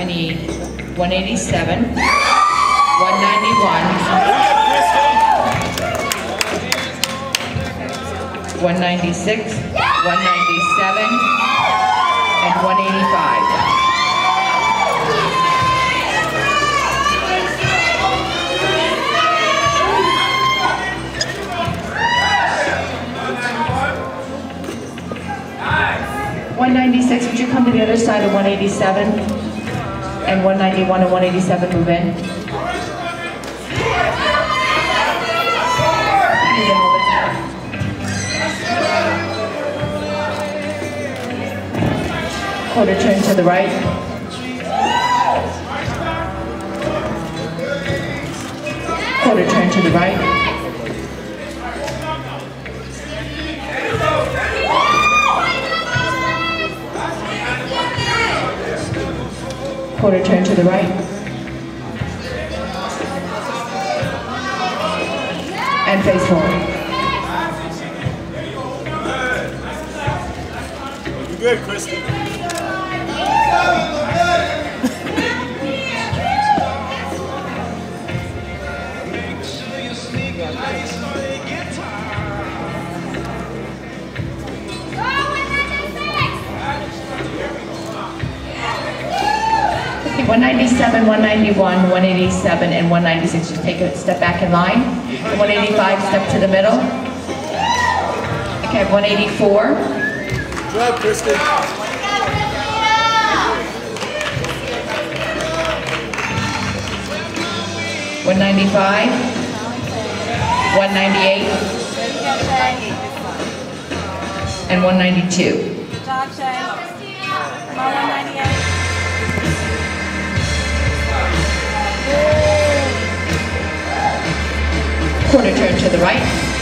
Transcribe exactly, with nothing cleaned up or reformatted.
need one eighty-seven, one ninety-one, one ninety-six, one ninety-seven, and one eighty-five. one ninety-six, would you come to the other side of one eighty-seven? And one ninety-one and one eighty-seven move in. Quarter turn to the right. Quarter turn to the right. Quarter turn to the right. And face forward. You good, Kristen? one ninety-seven, one ninety-one, one eighty-seven, and one ninety-six. Just take a step back in line. one eighty-five, step to the middle. Okay, one eighty-four. Good job, Kristen. one ninety-five, one ninety-eight, and one ninety-two. Good job, Shay. Come on, one ninety-eight. Quarter turn to the right.